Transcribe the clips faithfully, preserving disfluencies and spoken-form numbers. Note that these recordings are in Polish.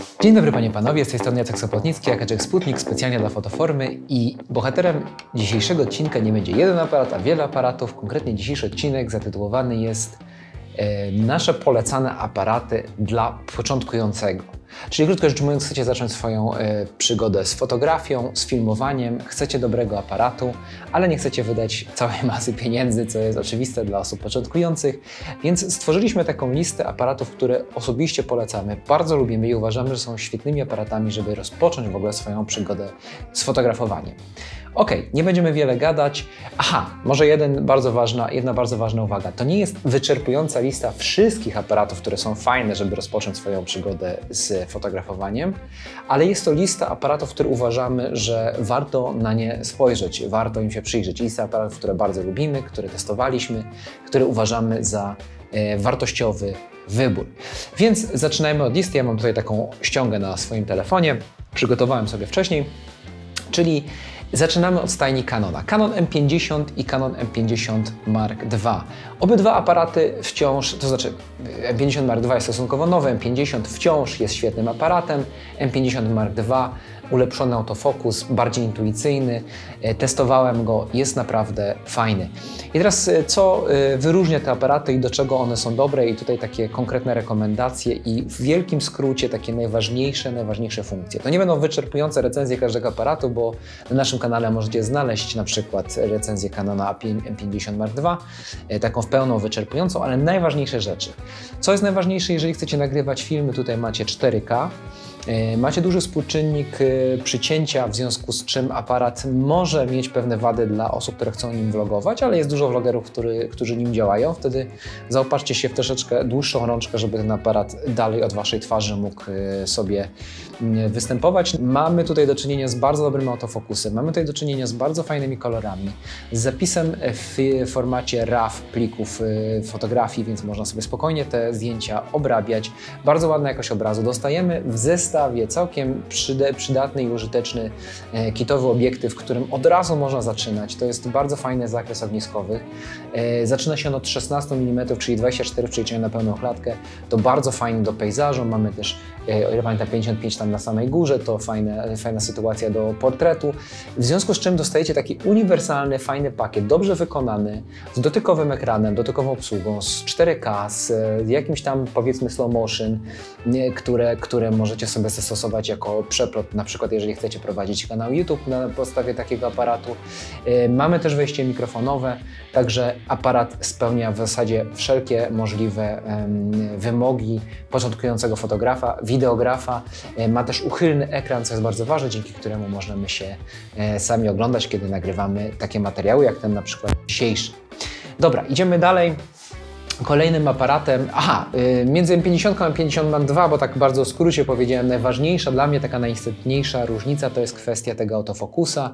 Dzień dobry panie i panowie, z tej strony Jacek Sopotnicki, Jakaczek Sputnik, specjalnie dla Fotoformy i bohaterem dzisiejszego odcinka nie będzie jeden aparat, a wiele aparatów. Konkretnie dzisiejszy odcinek zatytułowany jest e, Nasze polecane aparaty dla początkującego. Czyli krótko rzecz mówiąc, chcecie zacząć swoją e, przygodę z fotografią, z filmowaniem, chcecie dobrego aparatu, ale nie chcecie wydać całej masy pieniędzy, co jest oczywiste dla osób początkujących, więc stworzyliśmy taką listę aparatów, które osobiście polecamy, bardzo lubimy i uważamy, że są świetnymi aparatami, żeby rozpocząć w ogóle swoją przygodę z fotografowaniem. Ok, nie będziemy wiele gadać. Aha, może jeden bardzo ważna, jedna bardzo ważna uwaga. To nie jest wyczerpująca lista wszystkich aparatów, które są fajne, żeby rozpocząć swoją przygodę z fotografowaniem, ale jest to lista aparatów, które uważamy, że warto na nie spojrzeć, warto im się przyjrzeć. Lista aparatów, które bardzo lubimy, które testowaliśmy, które uważamy za e, wartościowy wybór. Więc zaczynajmy od listy. Ja mam tutaj taką ściągę na swoim telefonie, przygotowałem sobie wcześniej, czyli zaczynamy od stajni Canona. Canon M pięćdziesiąt i Canon M pięćdziesiąt Mark dwa. Obydwa aparaty wciąż, to znaczy M pięćdziesiąt Mark dwa jest stosunkowo nowy, M pięćdziesiąt wciąż jest świetnym aparatem, M pięćdziesiąt Mark dwa ulepszony autofokus, bardziej intuicyjny, testowałem go, jest naprawdę fajny. I teraz co wyróżnia te aparaty i do czego one są dobre i tutaj takie konkretne rekomendacje i w wielkim skrócie takie najważniejsze, najważniejsze funkcje. To nie będą wyczerpujące recenzje każdego aparatu, bo na naszym kanale możecie znaleźć na przykład recenzję Canona M pięćdziesiąt Mark dwa, taką w pełną wyczerpującą, ale najważniejsze rzeczy. Co jest najważniejsze, jeżeli chcecie nagrywać filmy, tutaj macie cztery K, macie duży współczynnik przycięcia, w związku z czym aparat może mieć pewne wady dla osób, które chcą nim vlogować, ale jest dużo vlogerów, który, którzy nim działają. Wtedy zaopatrzcie się w troszeczkę dłuższą rączkę, żeby ten aparat dalej od waszej twarzy mógł sobie występować. Mamy tutaj do czynienia z bardzo dobrym autofokusem, mamy tutaj do czynienia z bardzo fajnymi kolorami, z zapisem w formacie RAW plików fotografii, więc można sobie spokojnie te zdjęcia obrabiać. Bardzo ładna jakość obrazu. Dostajemy w zestawie całkiem przydatny i użyteczny e, kitowy obiektyw, którym od razu można zaczynać. To jest bardzo fajny zakres ogniskowy. E, zaczyna się on od szesnaście milimetrów, czyli dwadzieścia cztery w przeliczeniu na pełną klatkę. To bardzo fajny do pejzażu. Mamy też, e, o ile pamiętam, pięćdziesiąt pięć tam na samej górze. To fajne, fajna sytuacja do portretu. W związku z czym dostajecie taki uniwersalny, fajny pakiet, dobrze wykonany, z dotykowym ekranem, dotykową obsługą, z cztery K, z jakimś tam powiedzmy slow motion, nie, które, które możecie sobie zastosować jako przeplot, na przykład jeżeli chcecie prowadzić kanał YouTube na podstawie takiego aparatu. Yy, mamy też wejście mikrofonowe, także aparat spełnia w zasadzie wszelkie możliwe yy, wymogi początkującego fotografa, wideografa. Yy, ma też uchylny ekran, co jest bardzo ważne, dzięki któremu możemy się yy, sami oglądać, kiedy nagrywamy takie materiały, jak ten na przykład dzisiejszy. Dobra, idziemy dalej. Kolejnym aparatem, aha, yy, między M pięćdziesiąt a M pięćdziesiąt Mark dwa, bo tak bardzo w skrócie powiedziałem, najważniejsza dla mnie, taka najistotniejsza różnica to jest kwestia tego autofokusa,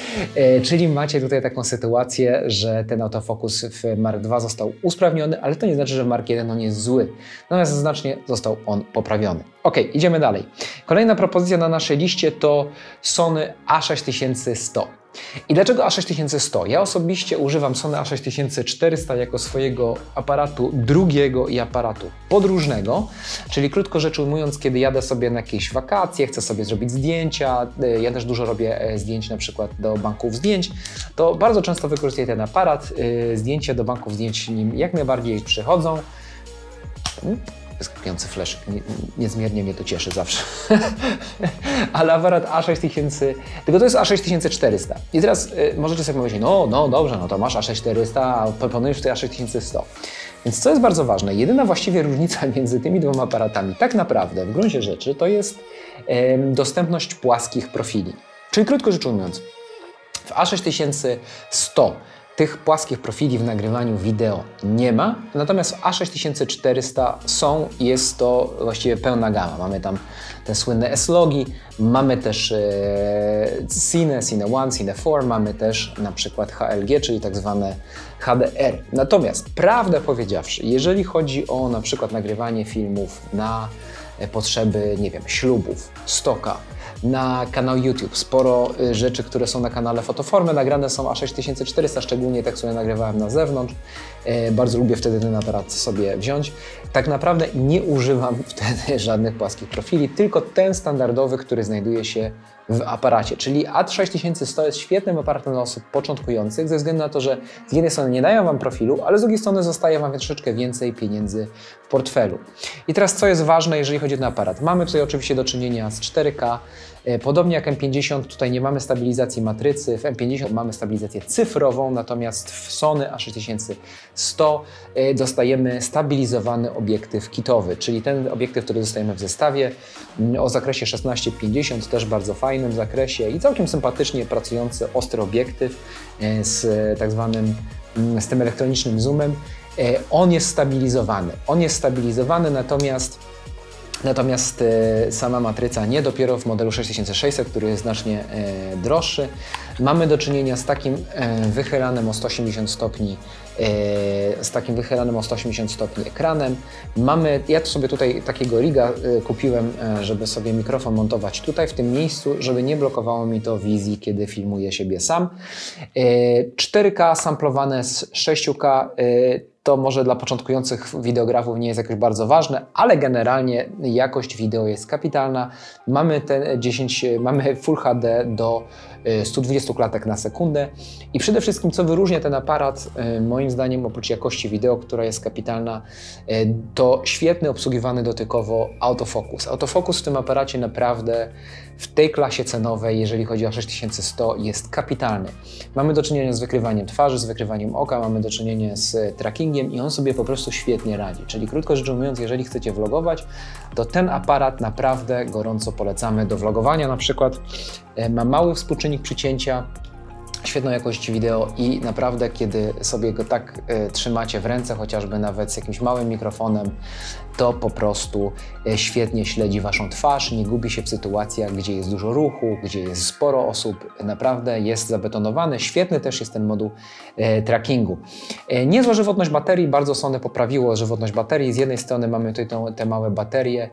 yy, czyli macie tutaj taką sytuację, że ten autofokus w Mark dwa został usprawniony, ale to nie znaczy, że w Mark jeden on jest zły, natomiast znacznie został on poprawiony. Ok, idziemy dalej. Kolejna propozycja na naszej liście to Sony A sześć tysięcy sto. I dlaczego A sześć tysięcy sto? Ja osobiście używam Sony A sześć tysięcy czterysta jako swojego aparatu drugiego i aparatu podróżnego, czyli krótko rzecz ujmując, kiedy jadę sobie na jakieś wakacje, chcę sobie zrobić zdjęcia, ja też dużo robię zdjęć na przykład do banków zdjęć, to bardzo często wykorzystuję ten aparat, zdjęcia do banków zdjęć nim jak najbardziej przychodzą. Wyskakujący flash, nie, niezmiernie mnie to cieszy zawsze. Ale aparat A sześć tysięcy, tylko to jest A sześć tysięcy czterysta. I teraz y, możecie sobie powiedzieć, no, no dobrze, no to masz A sześć tysięcy czterysta, a proponujesz tutaj A sześć tysięcy sto. Więc co jest bardzo ważne, jedyna właściwie różnica między tymi dwoma aparatami tak naprawdę w gruncie rzeczy to jest y, dostępność płaskich profili. Czyli krótko rzecz ujmując, w A sześć tysięcy sto tych płaskich profili w nagrywaniu wideo nie ma, natomiast w A sześć tysięcy czterysta są i jest to właściwie pełna gama. Mamy tam te słynne S-logi, mamy też e, Cine, Cine jeden, Cine cztery, mamy też na przykład H L G, czyli tak zwane H D R. Natomiast prawdę powiedziawszy, jeżeli chodzi o na przykład nagrywanie filmów na potrzeby, nie wiem, ślubów, stoka, na kanał YouTube. Sporo y, rzeczy, które są na kanale Fotoformy, nagrane są A sześć tysięcy czterysta, szczególnie te, które nagrywałem na zewnątrz. Y, bardzo lubię wtedy ten aparat sobie wziąć. Tak naprawdę nie używam wtedy żadnych płaskich profili, tylko ten standardowy, który znajduje się w aparacie, czyli A sześć tysięcy sto jest świetnym aparatem dla osób początkujących, ze względu na to, że z jednej strony nie dają Wam profilu, ale z drugiej strony zostaje Wam troszeczkę więcej pieniędzy w portfelu. I teraz co jest ważne, jeżeli chodzi o ten aparat? Mamy tutaj oczywiście do czynienia z cztery K, podobnie jak M pięćdziesiąt, tutaj nie mamy stabilizacji matrycy, w M pięćdziesiąt mamy stabilizację cyfrową, natomiast w Sony A sześć tysięcy sto dostajemy stabilizowany obiektyw kitowy, czyli ten obiektyw, który dostajemy w zestawie o zakresie szesnaście pięćdziesiąt, też bardzo fajnym zakresie i całkiem sympatycznie pracujący ostry obiektyw z tak zwanym, z tym elektronicznym zoomem. On jest stabilizowany, on jest stabilizowany, natomiast Natomiast e, sama matryca nie, dopiero w modelu sześć tysięcy sześćset, który jest znacznie e, droższy. Mamy do czynienia z takim e, wychylanym o sto osiemdziesiąt stopni, e, z takim wychylanym o sto osiemdziesiąt stopni ekranem. Mamy, ja sobie tutaj takiego riga e, kupiłem, e, żeby sobie mikrofon montować tutaj w tym miejscu, żeby nie blokowało mi to wizji, kiedy filmuję siebie sam. E, cztery K samplowane z sześć K. E, To może dla początkujących wideografów nie jest jakoś bardzo ważne, ale generalnie jakość wideo jest kapitalna. Mamy te dziesięć, mamy Full H D do stu dwudziestu klatek na sekundę i przede wszystkim co wyróżnia ten aparat, moim zdaniem oprócz jakości wideo, która jest kapitalna, to świetny obsługiwany dotykowo autofokus. Autofokus w tym aparacie naprawdę w tej klasie cenowej, jeżeli chodzi o sześć tysięcy sto, jest kapitalny. Mamy do czynienia z wykrywaniem twarzy, z wykrywaniem oka, mamy do czynienia z trackingiem i on sobie po prostu świetnie radzi. Czyli krótko rzecz ujmując, jeżeli chcecie vlogować, to ten aparat naprawdę gorąco polecamy do vlogowania. Na przykład ma mały współczynnik przycięcia, świetną jakość wideo i naprawdę kiedy sobie go tak e, trzymacie w ręce, chociażby nawet z jakimś małym mikrofonem, to po prostu e, świetnie śledzi Waszą twarz, nie gubi się w sytuacjach, gdzie jest dużo ruchu, gdzie jest sporo osób, naprawdę jest zabetonowany. Świetny też jest ten moduł e, trackingu. E, niezła żywotność baterii, bardzo Sony poprawiło żywotność baterii. Z jednej strony mamy tutaj tą, te małe baterie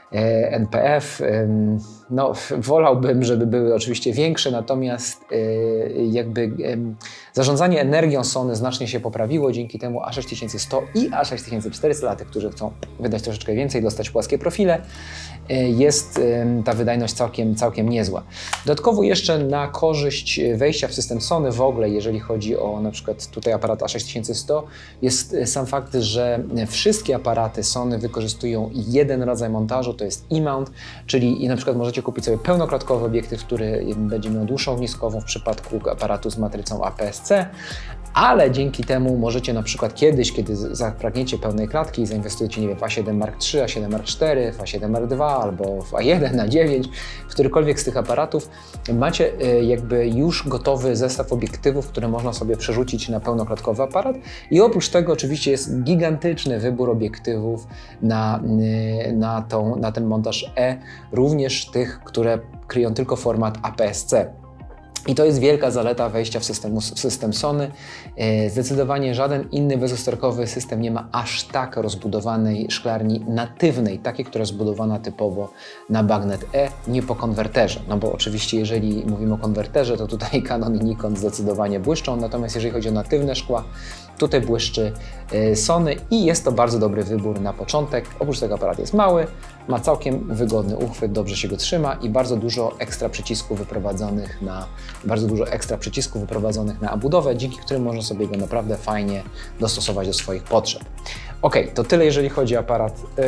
N P F, no wolałbym, żeby były oczywiście większe, natomiast jakby zarządzanie energią Sony znacznie się poprawiło, dzięki temu A sześć tysięcy sto i A sześć tysięcy czterysta dla tych, którzy chcą wydać troszeczkę więcej, dostać płaskie profile, jest ta wydajność całkiem, całkiem niezła. Dodatkowo jeszcze na korzyść wejścia w system Sony w ogóle, jeżeli chodzi o na przykład tutaj aparat A sześć tysięcy sto, jest sam fakt, że wszystkie aparaty Sony wykorzystują jeden rodzaj montażu, to jest E-mount, czyli na przykład możecie kupić sobie pełnoklatkowy obiektyw, który będzie miał dłuższą ogniskową w przypadku aparatu z matrycą A P S C, ale dzięki temu możecie na przykład kiedyś, kiedy zapragniecie pełnej klatki i zainwestujecie, nie wiem, w A siedem Mark trzy, A siedem Mark cztery, w A siedem Mark dwa albo w A jeden, A dziewięć, w którykolwiek z tych aparatów macie jakby już gotowy zestaw obiektywów, które można sobie przerzucić na pełnoklatkowy aparat i oprócz tego oczywiście jest gigantyczny wybór obiektywów na, na, tą, na ten montaż E, również tych, które kryją tylko format A P S C. I to jest wielka zaleta wejścia w, systemu, w system Sony. Zdecydowanie żaden inny bezusterkowy system nie ma aż tak rozbudowanej szklarni natywnej, takiej, która jest zbudowana typowo na bagnet E, nie po konwerterze. No bo oczywiście jeżeli mówimy o konwerterze, to tutaj Canon i Nikon zdecydowanie błyszczą, natomiast jeżeli chodzi o natywne szkła, tutaj błyszczy Sony i jest to bardzo dobry wybór na początek. Oprócz tego aparat jest mały, ma całkiem wygodny uchwyt, dobrze się go trzyma i bardzo dużo ekstra przycisków wyprowadzonych na bardzo dużo ekstra przycisków wyprowadzonych na obudowę, dzięki którym można sobie go naprawdę fajnie dostosować do swoich potrzeb. Ok, to tyle jeżeli chodzi o aparat yy,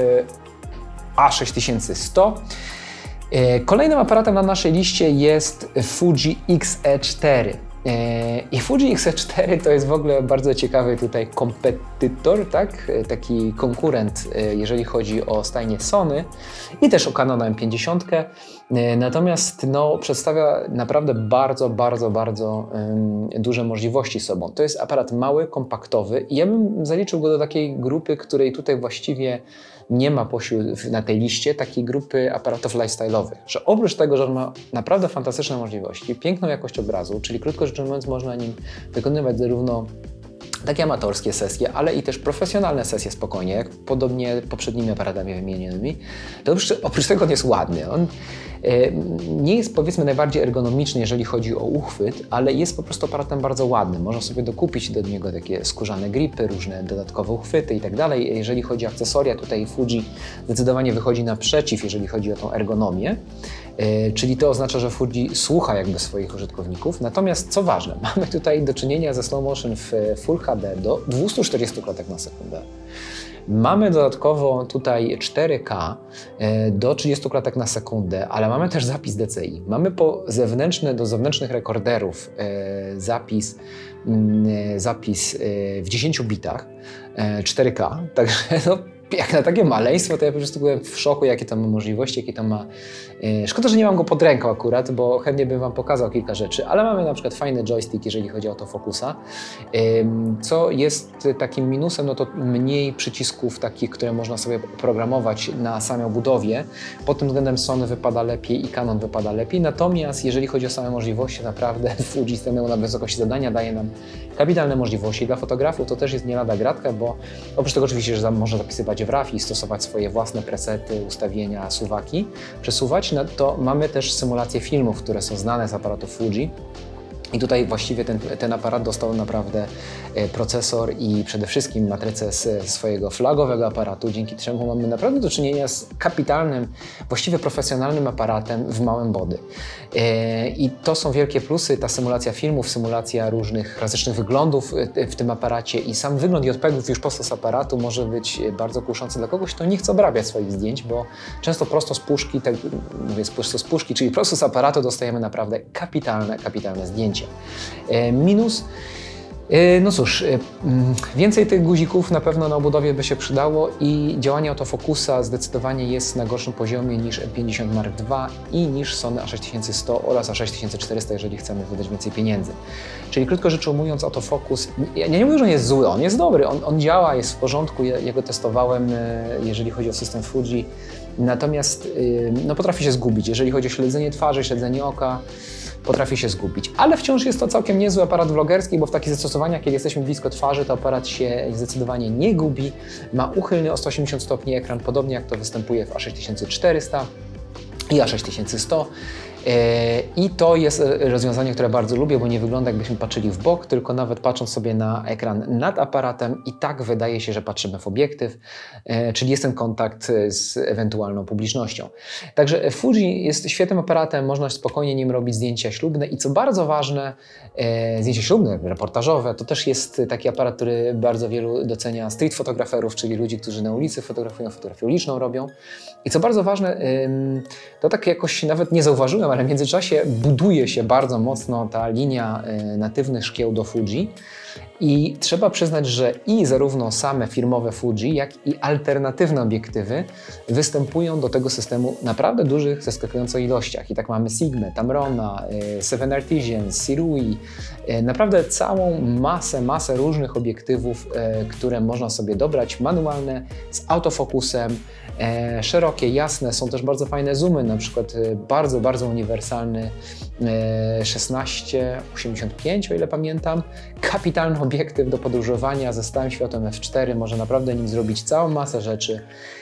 A sześć tysięcy sto. Yy, kolejnym aparatem na naszej liście jest Fuji X E cztery. I Fuji X E cztery to jest w ogóle bardzo ciekawy tutaj kompetytor, tak? Taki konkurent, jeżeli chodzi o stajnię Sony i też o Canona M pięćdziesiąt. Natomiast no, przedstawia naprawdę bardzo, bardzo, bardzo um, duże możliwości sobą. To jest aparat mały, kompaktowy i ja bym zaliczył go do takiej grupy, której tutaj właściwie nie ma pośród na tej liście takiej grupy aparatów lifestyle'owych, że oprócz tego, że on ma naprawdę fantastyczne możliwości, piękną jakość obrazu, czyli krótko rzecz ujmując można nim wykonywać zarówno takie amatorskie sesje, ale i też profesjonalne sesje spokojnie, jak podobnie poprzednimi aparatami wymienionymi, to oprócz, oprócz tego on jest ładny. On Nie jest, powiedzmy, najbardziej ergonomiczny, jeżeli chodzi o uchwyt, ale jest po prostu aparatem bardzo ładnym. Można sobie dokupić do niego takie skórzane gripy, różne dodatkowe uchwyty i tak dalej. Jeżeli chodzi o akcesoria, tutaj Fuji zdecydowanie wychodzi naprzeciw, jeżeli chodzi o tą ergonomię. Czyli to oznacza, że Fuji słucha jakby swoich użytkowników. Natomiast co ważne, mamy tutaj do czynienia ze slow motion w Full H D do dwieście czterdzieści klatek na sekundę. Mamy dodatkowo tutaj cztery K do trzydziestu klatek na sekundę, ale mamy też zapis D C I. Mamy po zewnętrzny, do zewnętrznych rekorderów zapis, zapis w dziesięciu bitach cztery K, także no, jak na takie maleństwo, to ja po prostu byłem w szoku, jakie tam ma możliwości, jakie tam ma... Szkoda, że nie mam go pod ręką akurat, bo chętnie bym Wam pokazał kilka rzeczy, ale mamy na przykład fajny joystick, jeżeli chodzi o autofokusa. Co jest takim minusem, no to mniej przycisków takich, które można sobie programować na samej budowie. Pod tym względem Sony wypada lepiej i Canon wypada lepiej, natomiast jeżeli chodzi o same możliwości, naprawdę Fuji stanęło na wysokości zadania, daje nam kapitalne możliwości. Dla fotografów to też jest nie lada gratka, bo oprócz tego oczywiście, że można zapisywać w RAW i stosować swoje własne presety, ustawienia, suwaki, przesuwać, no to mamy też symulacje filmów, które są znane z aparatu Fuji. I tutaj właściwie ten, ten aparat dostał naprawdę procesor i przede wszystkim matrycę z swojego flagowego aparatu, dzięki czemu mamy naprawdę do czynienia z kapitalnym, właściwie profesjonalnym aparatem w małym body. I to są wielkie plusy, ta symulacja filmów, symulacja różnych klasycznych wyglądów w tym aparacie i sam wygląd J P G ów już prosto z aparatu może być bardzo kuszący dla kogoś, kto nie chce obrabiać swoich zdjęć, bo często prosto z puszki, tak mówię prosto z puszki, czyli prosto z aparatu dostajemy naprawdę kapitalne, kapitalne zdjęcie. Minus, no cóż, więcej tych guzików na pewno na obudowie by się przydało i działanie autofokusa zdecydowanie jest na gorszym poziomie niż M pięćdziesiąt Mark dwa i niż Sony A sześć tysięcy sto oraz A sześć tysięcy czterysta, jeżeli chcemy wydać więcej pieniędzy. Czyli krótko rzecz ujmując, autofokus, ja nie mówię, że on jest zły, on jest dobry, on, on działa, jest w porządku, ja, ja go testowałem, jeżeli chodzi o system Fuji, natomiast no, potrafi się zgubić, jeżeli chodzi o śledzenie twarzy, śledzenie oka, potrafi się zgubić, ale wciąż jest to całkiem niezły aparat vlogerski, bo w takich zastosowaniach, kiedy jesteśmy blisko twarzy, to aparat się zdecydowanie nie gubi, ma uchylny o sto osiemdziesiąt stopni ekran, podobnie jak to występuje w A sześć tysięcy czterysta i A sześć tysięcy sto. I to jest rozwiązanie, które bardzo lubię, bo nie wygląda, jakbyśmy patrzyli w bok, tylko nawet patrząc sobie na ekran nad aparatem i tak wydaje się, że patrzymy w obiektyw, czyli jest ten kontakt z ewentualną publicznością. Także Fuji jest świetnym aparatem, można spokojnie nim robić zdjęcia ślubne i co bardzo ważne, zdjęcia ślubne, reportażowe, to też jest taki aparat, który bardzo wielu docenia street fotograferów, czyli ludzi, którzy na ulicy fotografują, fotografię uliczną robią. I co bardzo ważne, to tak jakoś nawet nie zauważyłem, ale w międzyczasie buduje się bardzo mocno ta linia natywnych szkieł do Fuji i trzeba przyznać, że i zarówno same firmowe Fuji, jak i alternatywne obiektywy występują do tego systemu w naprawdę dużych, zaskakująco ilościach. I tak mamy Sigmę, Tamrona, Seven Artisan, Sirui, naprawdę całą masę, masę różnych obiektywów, które można sobie dobrać, manualne, z autofokusem, E, szerokie, jasne, są też bardzo fajne zoomy, na przykład e, bardzo, bardzo uniwersalny e, szesnaście osiemdziesiąt pięć, o ile pamiętam. Kapitalny obiektyw do podróżowania ze stałym światłem F cztery, może naprawdę nim zrobić całą masę rzeczy.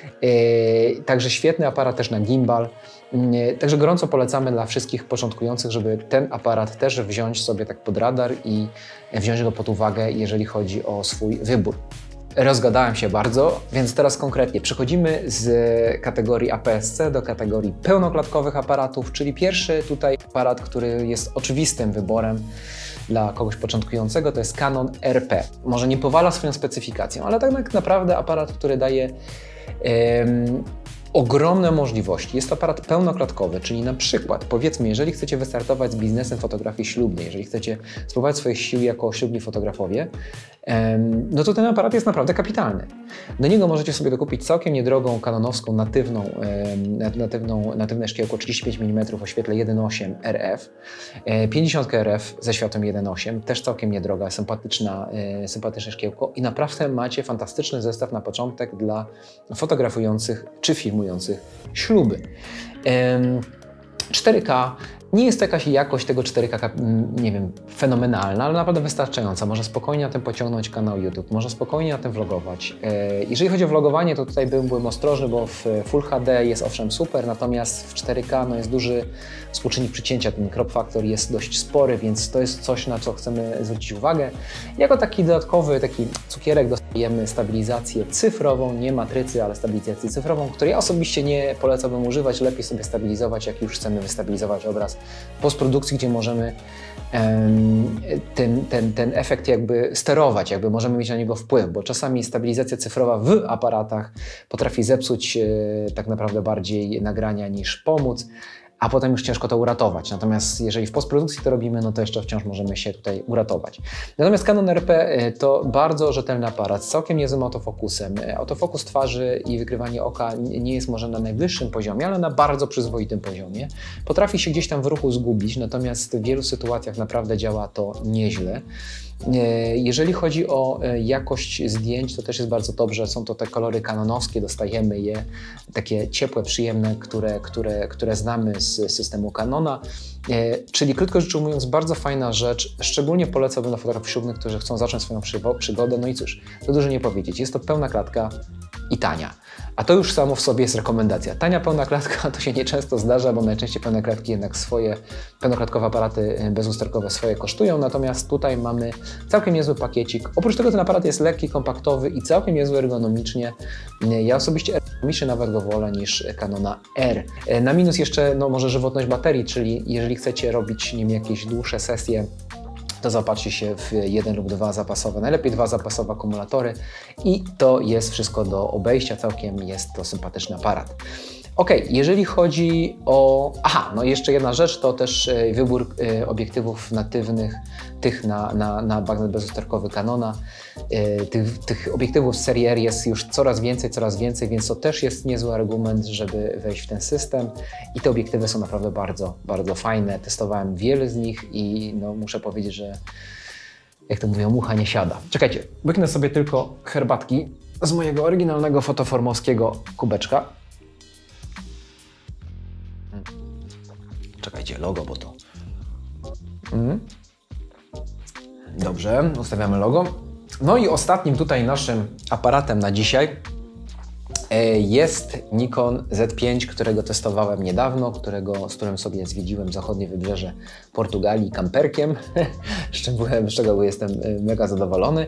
E, także świetny aparat też na gimbal. E, także gorąco polecamy dla wszystkich początkujących, żeby ten aparat też wziąć sobie tak pod radar i wziąć go pod uwagę, jeżeli chodzi o swój wybór. Rozgadałem się bardzo, więc teraz konkretnie przechodzimy z kategorii A P S C do kategorii pełnoklatkowych aparatów, czyli pierwszy tutaj aparat, który jest oczywistym wyborem dla kogoś początkującego, to jest Canon R P. Może nie powala swoją specyfikacją, ale tak naprawdę aparat, który daje um, ogromne możliwości. Jest to aparat pełnoklatkowy, czyli na przykład, powiedzmy, jeżeli chcecie wystartować z biznesem fotografii ślubnej, jeżeli chcecie spróbować swoich sił jako ślubni fotografowie, no to ten aparat jest naprawdę kapitalny. Do niego możecie sobie dokupić całkiem niedrogą kanonowską natywną, natywną, natywne szkiełko trzydzieści pięć milimetrów o świetle jeden przecinek osiem R F, pięćdziesiąt R F ze światłem jeden przecinek osiem, też całkiem niedroga, sympatyczna, sympatyczne szkiełko i naprawdę macie fantastyczny zestaw na początek dla fotografujących czy filmujących śluby. cztery K Nie jest to jakaś jakość tego cztery K, nie wiem, fenomenalna, ale naprawdę wystarczająca. Można spokojnie na tym pociągnąć kanał YouTube, można spokojnie na tym vlogować. Jeżeli chodzi o vlogowanie, to tutaj byłem, byłem ostrożny, bo w Full H D jest owszem super, natomiast w cztery K no, jest duży współczynnik przycięcia, ten crop factor jest dość spory, więc to jest coś, na co chcemy zwrócić uwagę. Jako taki dodatkowy taki cukierek dostajemy stabilizację cyfrową, nie matrycy, ale stabilizację cyfrową, której ja osobiście nie polecałbym używać, lepiej sobie stabilizować, jak już chcemy wystabilizować obraz postprodukcji, gdzie możemy um, ten, ten, ten efekt jakby sterować, jakby możemy mieć na niego wpływ, bo czasami stabilizacja cyfrowa w aparatach potrafi zepsuć e, tak naprawdę bardziej nagrania niż pomóc, a potem już ciężko to uratować. Natomiast jeżeli w postprodukcji to robimy, no to jeszcze wciąż możemy się tutaj uratować. Natomiast Canon R P to bardzo rzetelny aparat z całkiem niezłym autofokusem. Autofokus twarzy i wykrywanie oka nie jest może na najwyższym poziomie, ale na bardzo przyzwoitym poziomie. Potrafi się gdzieś tam w ruchu zgubić, natomiast w wielu sytuacjach naprawdę działa to nieźle. Jeżeli chodzi o jakość zdjęć, to też jest bardzo dobrze. Są to te kolory kanonowskie, dostajemy je takie ciepłe, przyjemne, które, które, które znamy z systemu Canona. Czyli krótko rzecz ujmując, bardzo fajna rzecz. Szczególnie polecałbym dla fotografów ślubnych, którzy chcą zacząć swoją przygodę. No i cóż, to dużo nie powiedzieć. Jest to pełna klatka i tania. A to już samo w sobie jest rekomendacja. Tania pełna klatka to się nieczęsto zdarza, bo najczęściej pełne klatki jednak swoje, pełnoklatkowe aparaty bezusterkowe swoje kosztują, natomiast tutaj mamy całkiem niezły pakiecik. Oprócz tego ten aparat jest lekki, kompaktowy i całkiem niezły ergonomicznie. Ja osobiście ergonomicznie nawet go wolę niż Canona R. Na minus jeszcze no, może żywotność baterii, czyli jeżeli chcecie robić nim jakieś dłuższe sesje, to zaopatrzcie się w jeden lub dwa zapasowe, najlepiej dwa zapasowe akumulatory i to jest wszystko do obejścia, całkiem jest to sympatyczny aparat. Ok, jeżeli chodzi o... Aha, no jeszcze jedna rzecz, to też wybór obiektywów natywnych, tych na, na, na bagnet bezusterkowy Canona. Tych, tych obiektywów z serii R jest już coraz więcej, coraz więcej, więc to też jest niezły argument, żeby wejść w ten system. I te obiektywy są naprawdę bardzo, bardzo fajne. Testowałem wiele z nich i no, muszę powiedzieć, że jak to mówią, mucha nie siada. Czekajcie, łyknę sobie tylko herbatki z mojego oryginalnego fotoformowskiego kubeczka. Czekajcie, logo, bo to... Mm. Dobrze, ustawiamy logo. No i ostatnim tutaj naszym aparatem na dzisiaj jest Nikon Z pięć, którego testowałem niedawno, którego, z którym sobie zwiedziłem zachodnie wybrzeże Portugalii kamperkiem, z czym byłem, z czego jestem mega zadowolony.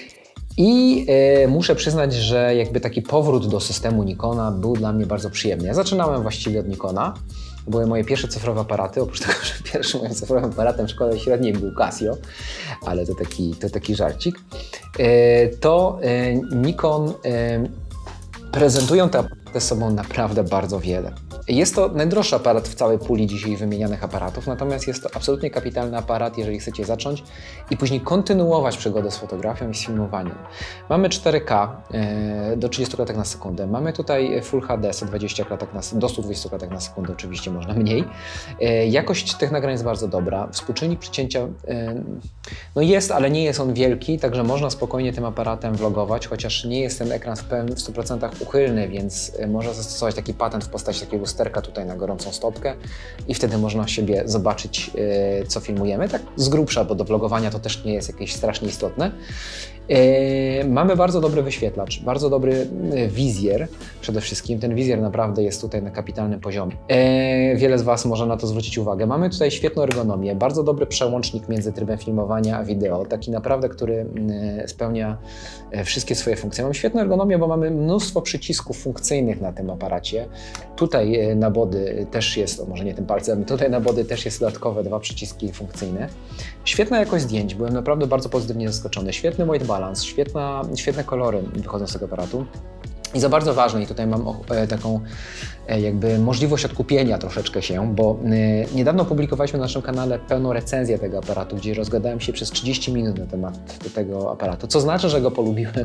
I e, muszę przyznać, że jakby taki powrót do systemu Nikona był dla mnie bardzo przyjemny. Ja zaczynałem właściwie od Nikona. Były moje pierwsze cyfrowe aparaty, oprócz tego, że pierwszym moim cyfrowym aparatem w szkole średniej był Casio, ale to taki, to taki żarcik. E, to e, Nikon e, prezentują te aparaty z sobą naprawdę bardzo wiele. Jest to najdroższy aparat w całej puli dzisiaj wymienianych aparatów, natomiast jest to absolutnie kapitalny aparat, jeżeli chcecie zacząć i później kontynuować przygodę z fotografią i z filmowaniem. Mamy cztery K e, do trzydziestu klatek na sekundę, mamy tutaj Full H D sto dwadzieścia klatek na, do stu dwudziestu klatek na sekundę, oczywiście można mniej. E, jakość tych nagrań jest bardzo dobra, współczynnik przycięcia e, no jest, ale nie jest on wielki, także można spokojnie tym aparatem vlogować, chociaż nie jest ten ekran w, w stu procentach uchylny, więc można zastosować taki patent w postaci takiego lusterka tutaj na gorącą stopkę i wtedy można siebie zobaczyć, yy, co filmujemy. Tak z grubsza, bo do vlogowania to też nie jest jakieś strasznie istotne. Yy, mamy bardzo dobry wyświetlacz, bardzo dobry wizjer przede wszystkim. Ten wizjer naprawdę jest tutaj na kapitalnym poziomie. Yy, wiele z Was może na to zwrócić uwagę. Mamy tutaj świetną ergonomię, bardzo dobry przełącznik między trybem filmowania a wideo, taki naprawdę, który yy, spełnia yy, wszystkie swoje funkcje. Mamy świetną ergonomię, bo mamy mnóstwo przycisków funkcyjnych na tym aparacie. Tutaj yy, na body też jest, o może nie tym palcem, tutaj na body też jest dodatkowe dwa przyciski funkcyjne. Świetna jakość zdjęć, byłem naprawdę bardzo pozytywnie zaskoczony. Świetny white balance, świetna, świetne kolory wychodzą z tego aparatu. I za bardzo ważne, i tutaj mam e, taką e, jakby możliwość odkupienia troszeczkę się, bo e, niedawno publikowaliśmy na naszym kanale pełną recenzję tego aparatu, gdzie rozgadałem się przez trzydzieści minut na temat tego aparatu, co znaczy, że go polubiłem.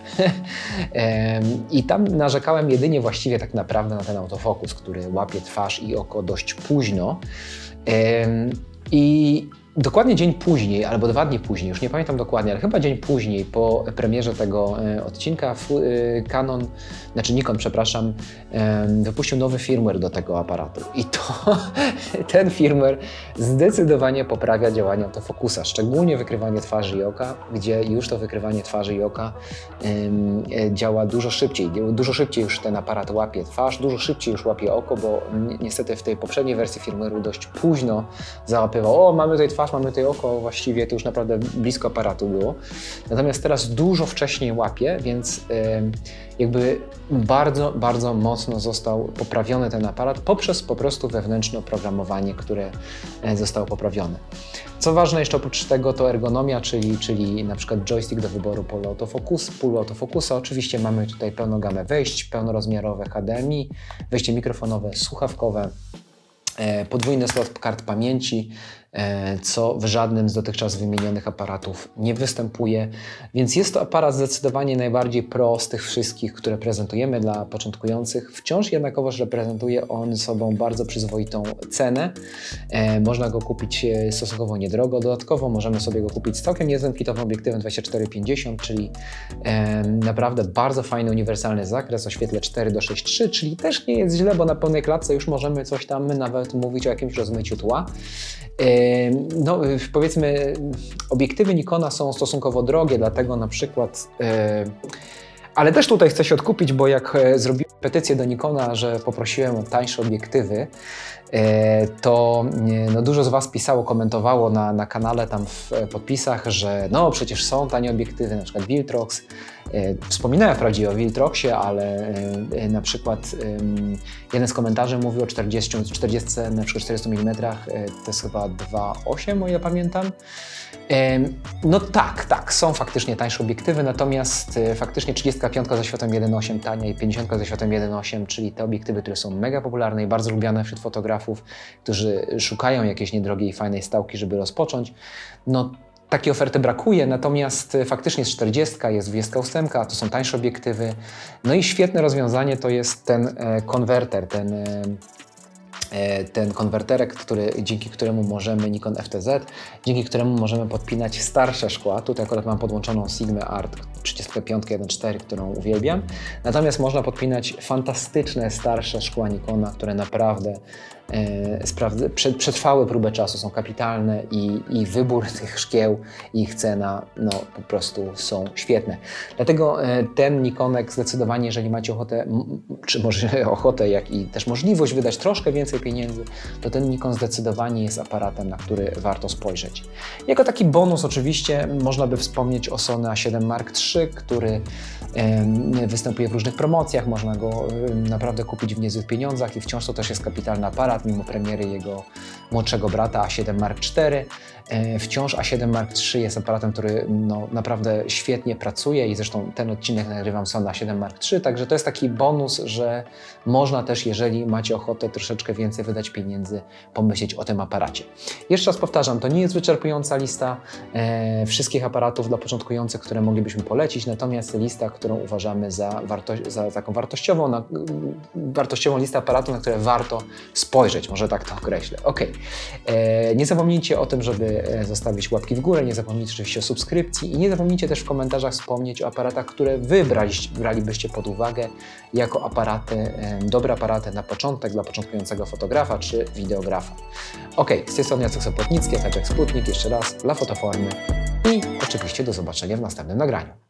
e, I tam narzekałem jedynie właściwie tak naprawdę na ten autofokus, który łapie twarz i oko dość późno. E, I dokładnie dzień później, albo dwa dni później, już nie pamiętam dokładnie, ale chyba dzień później po premierze tego e, odcinka e, Canon, znaczy Nikon, przepraszam, e, wypuścił nowy firmware do tego aparatu. I to ten firmware zdecydowanie poprawia działanie autofokusa, szczególnie wykrywanie twarzy i oka, gdzie już to wykrywanie twarzy i oka e, działa dużo szybciej. Dużo szybciej już ten aparat łapie twarz, dużo szybciej już łapie oko, bo ni niestety w tej poprzedniej wersji firmware'u dość późno załapywał, o mamy tutaj twarz, mamy tutaj oko, właściwie to już naprawdę blisko aparatu było. Natomiast teraz dużo wcześniej łapie, więc jakby bardzo, bardzo mocno został poprawiony ten aparat poprzez po prostu wewnętrzne oprogramowanie, które zostało poprawione. Co ważne jeszcze oprócz tego to ergonomia, czyli, czyli na przykład joystick do wyboru polu autofokus, polu autofokusa. Oczywiście mamy tutaj pełną gamę wejść, pełnorozmiarowe H D M I, wejście mikrofonowe, słuchawkowe, podwójny slot kart pamięci, co w żadnym z dotychczas wymienionych aparatów nie występuje, więc jest to aparat zdecydowanie najbardziej pro z tych wszystkich, które prezentujemy dla początkujących. Wciąż jednakowoż reprezentuje on sobą bardzo przyzwoitą cenę. Można go kupić stosunkowo niedrogo. Dodatkowo możemy sobie go kupić z całkiem niezłym kitowym obiektywem dwadzieścia cztery pięćdziesiąt, czyli naprawdę bardzo fajny, uniwersalny zakres o świetle cztery do sześć trzy, czyli też nie jest źle, bo na pełnej klatce już możemy coś tam nawet mówić o jakimś rozmyciu tła. No, powiedzmy, obiektywy Nikona są stosunkowo drogie, dlatego na przykład, ale też tutaj chcę się odkupić, bo jak zrobiłem petycję do Nikona, że poprosiłem o tańsze obiektywy, to no, dużo z Was pisało, komentowało na, na kanale tam w podpisach, że no przecież są tanie obiektywy, na przykład Viltrox. Wspominałem wprawdzie o Viltroxie, ale na przykład jeden z komentarzy mówił o czterdziestu, czterdziestu na przykład czterdziestu milimetrach, to jest chyba dwa osiem, o ile pamiętam. No tak, tak, są faktycznie tańsze obiektywy, natomiast faktycznie trzydziestka piątka ze światłem jeden osiem tania i pięćdziesiątka ze światłem jeden osiem, czyli te obiektywy, które są mega popularne i bardzo lubiane wśród fotografów, którzy szukają jakiejś niedrogiej, fajnej stałki, żeby rozpocząć. No, takiej oferty brakuje, natomiast faktycznie jest czterdziestka, jest dwadzieścia osiem, to są tańsze obiektywy. No i świetne rozwiązanie to jest ten konwerter, ten ten konwerterek, który, dzięki któremu możemy, Nikon F T Z, dzięki któremu możemy podpinać starsze szkła. Tutaj akurat mam podłączoną Sigma Art trzydzieści pięć jeden cztery, którą uwielbiam. Natomiast można podpinać fantastyczne, starsze szkła Nikona, które naprawdę e, przetrwały próbę czasu, są kapitalne i, i wybór tych szkieł i ich cena no, po prostu są świetne. Dlatego e, ten Nikonek zdecydowanie, jeżeli macie ochotę, czy może ochotę, jak i też możliwość wydać troszkę więcej pieniędzy, to ten Nikon zdecydowanie jest aparatem, na który warto spojrzeć. Jako taki bonus oczywiście można by wspomnieć o Sony A siedem Mark trzy, który e, występuje w różnych promocjach, można go e, naprawdę kupić w niezłych pieniądzach i wciąż to też jest kapitalny aparat, mimo premiery jego młodszego brata A siedem Mark cztery. E, wciąż A siedem Mark trzy jest aparatem, który no, naprawdę świetnie pracuje i zresztą ten odcinek nagrywam Sony A siedem Mark trzy, także to jest taki bonus, że można też, jeżeli macie ochotę troszeczkę więcej wydać pieniędzy, pomyśleć o tym aparacie. Jeszcze raz powtarzam, to nie jest wyczerpująca lista e, wszystkich aparatów dla początkujących, które moglibyśmy polecić, natomiast lista, którą uważamy za, warto, za taką wartościową, na, wartościową listę aparatów, na które warto spojrzeć, może tak to określę. Ok. E, nie zapomnijcie o tym, żeby zostawić łapki w górę, nie zapomnijcie oczywiście o subskrypcji i nie zapomnijcie też w komentarzach wspomnieć o aparatach, które wy bralibyście pod uwagę jako aparaty, dobre aparaty na początek dla początkującego fotografa czy wideografa. Ok, z tej strony Jacek Sopotnicki, Kaczek Sputnik, jeszcze raz dla Fotoformy i oczywiście do zobaczenia w następnym nagraniu.